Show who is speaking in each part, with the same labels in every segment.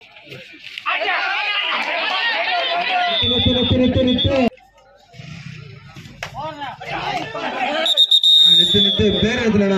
Speaker 1: பேர் எடுத்துலடா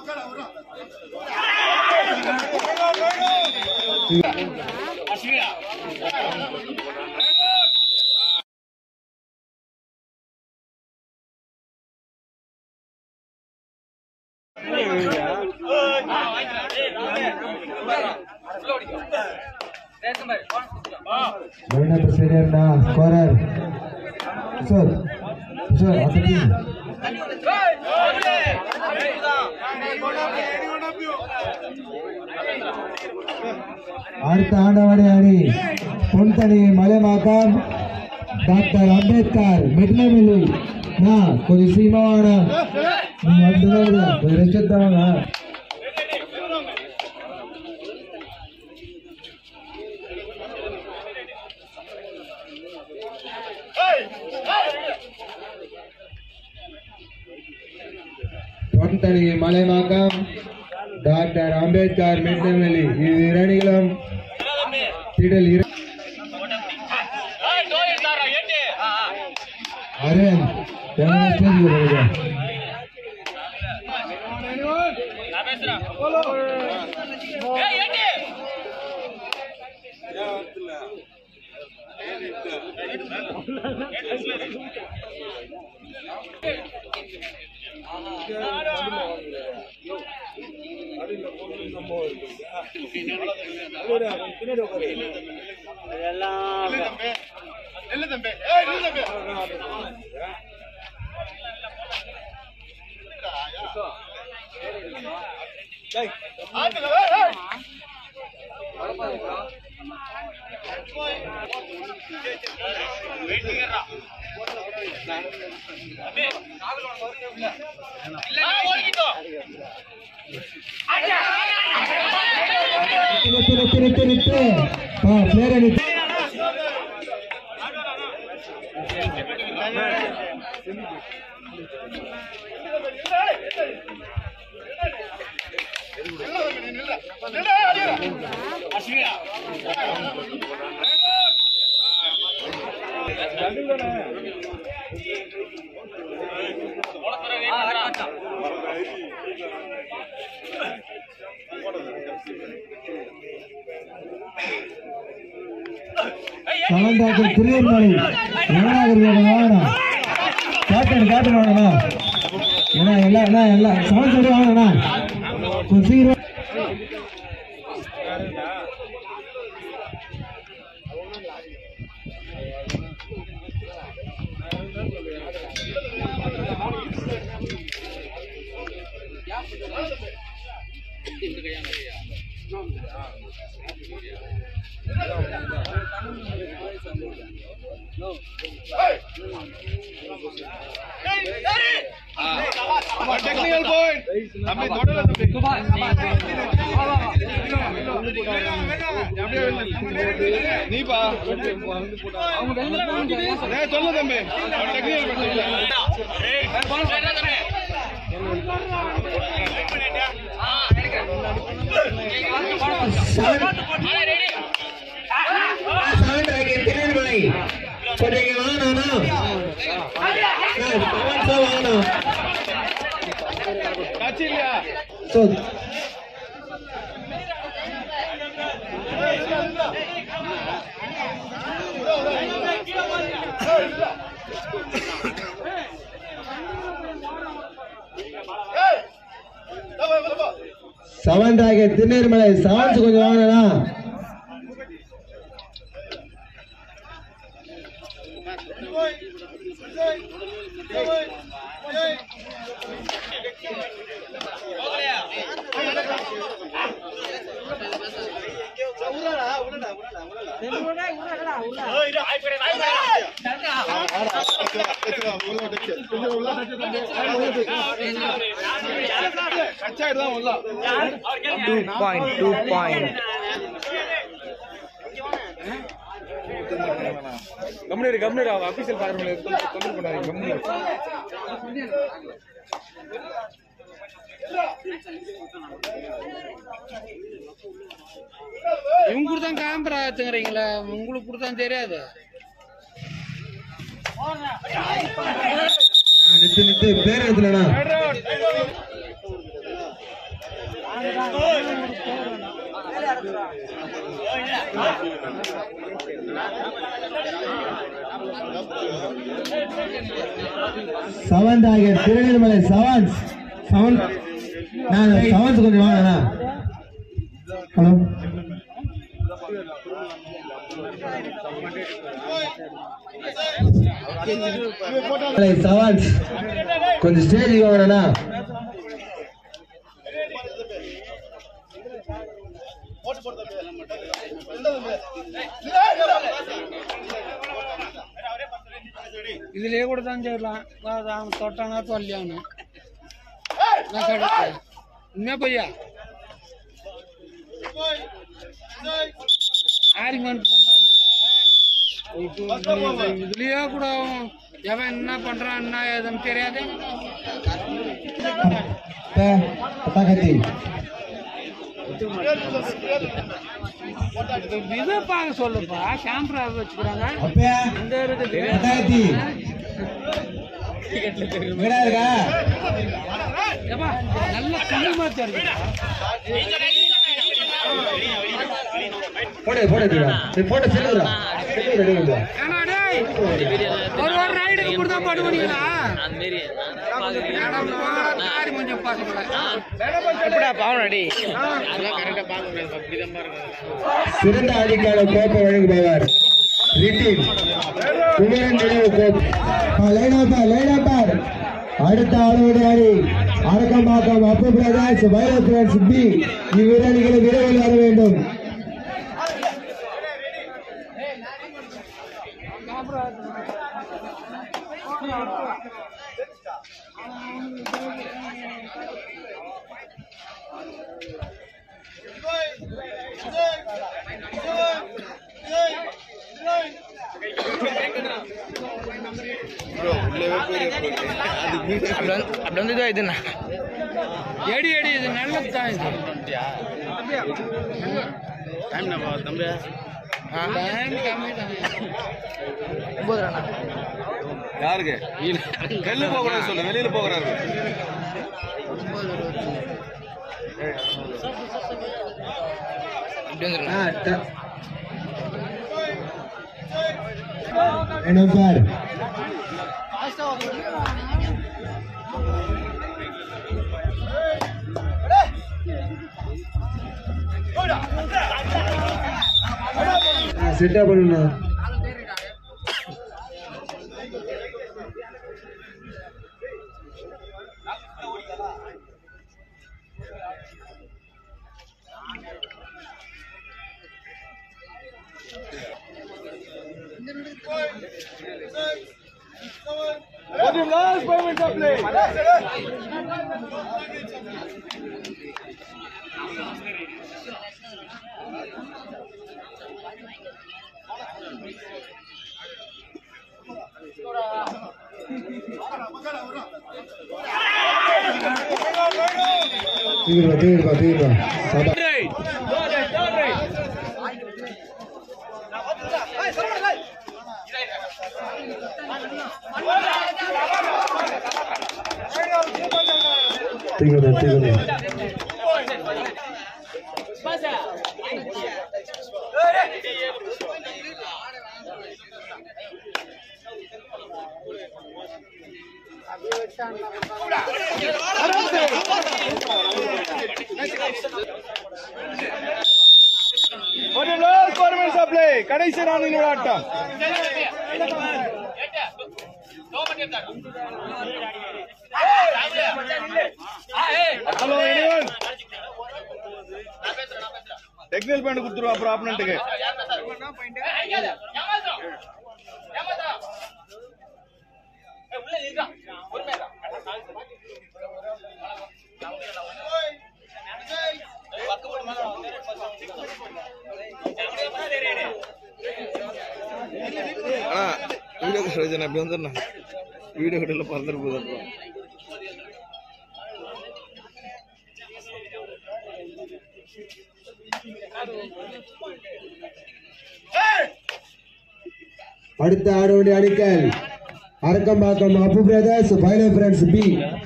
Speaker 1: scorer sir sir அடுத்த ஆண்டவாடி அணி பொன்தனி மலைமாக்கம் டாக்டர் அம்பேத்கர் மெட்னமில்லி கொஞ்சம் சீமான நீங்க வந்துதான் ரெஸ்ட் பொன்தனி மலைமாக்கம் டாக்டர் அம்பேத்கர் மெட்னமில்லி இது இரணிகளும் திடல் அருண் திருநெல்வேலி காட்டு வாங்கண்ணா ஏன்னா எல்லாம் சமைச்சு வாங்கண்ணா கொஞ்சம் சீக்கிரம்
Speaker 2: technical point தம்பி தொடல தம்பி நீப்பா அவங்க வெளில போங்க டேய் சொல்ல தம்பி டெக்னிக்கல் point தம்பி
Speaker 1: செவன் ராக்கெட் திருநெல்வேலி சவுண்ட்ஸ் கொஞ்சம் வாங்கண்ணா
Speaker 2: கம்னு ஆபீஷியல் பாக்குறவங்க தொந்தரவு பண்ணாதீங்க.
Speaker 3: இவங்க தான் கேமரா ஏத்துக்கிறீங்களா? உங்களுக்கு கூட தான் தெரியாது.
Speaker 1: நித்து நித்து பேர் எடுத்துலண்ணா. Seven target Tirunelveli sevens. Sevens கொஞ்சம் வாங்கண்ணா. ஹலோ செவன்ஸ் கொஞ்சம் ஸ்டேஜுக்கு வாங்கண்ணா.
Speaker 3: இதுலயே கூட தான் செய்யலாம். தொட்டானா தொல்லியானு உண்மையா பையா ஆர்குமெண்ட் பண்றாங்க. இதுலயே கூட எவன் என்ன பண்றான் என்ன ஏதுன்னு தெரியாது. இதை பார்க்க சொல்லுப்பா. கேமரா வச்சுக்கிறாங்க. இந்த இருக்குது நல்ல கண்ணுமா தெரியுது. ஒரு ரைடுக்கு கூட தான் போடுவீங்களா?
Speaker 1: சிறந்த ஆதிக்கான கோப்பை வழங்குபவர் குமரன் நினைவு கோப்பை. அடுத்த ஆளுடைய அணி அரக்கம்பாக்கம் அப்பு பிரகாஷ் வைரத்ரன் சிப்பி. இவ்விரணிகளை விரைவில் வர வேண்டும்.
Speaker 3: அப்படி வந்து இதுண்ணா எடி எடி இது நல்லது தான். இது
Speaker 2: யாருக்கு வெளில போகக்கூடாது சொல்லு. வெளியில போகிறாரு.
Speaker 1: செட்டா பண்ணுண்ணா.
Speaker 2: What the last 5 minutes of play? கடைசி ராணின் விளையாட்டம். ஹலோ எனிவன் டெக்னிக்கல் பாயிண்ட் கொடுத்துருவா அப்புறம் ஆப்பனன்ட்டுக்கு. வீடியோ பிரயோஜனம் அப்படி வந்துடுண்ணா. வீடியோ கடையில் பறந்துட்டு போகுது. அப்புறம்
Speaker 1: அடுத்த ஆடோடி அடிக்கல் அரக்கம்பாக்கம் அப்பு பிரதர்ஸ் பைலே friends B.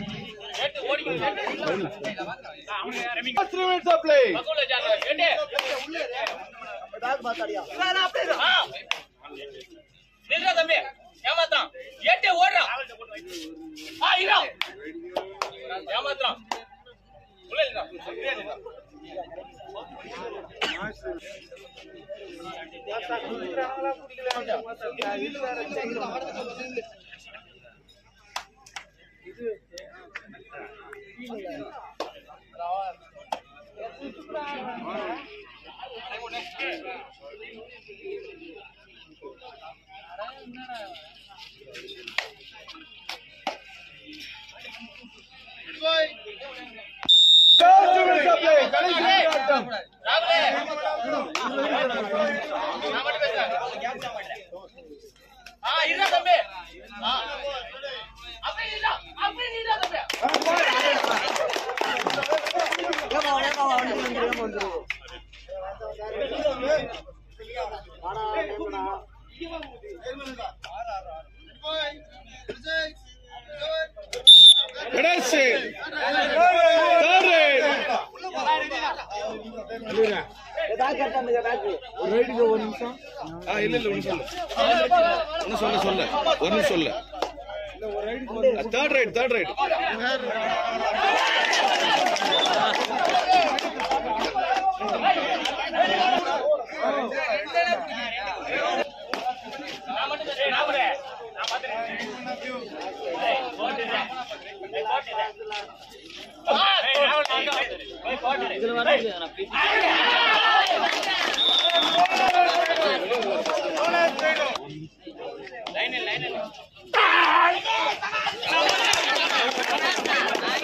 Speaker 2: Third right.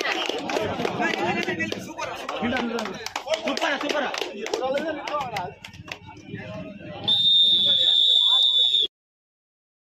Speaker 3: Super.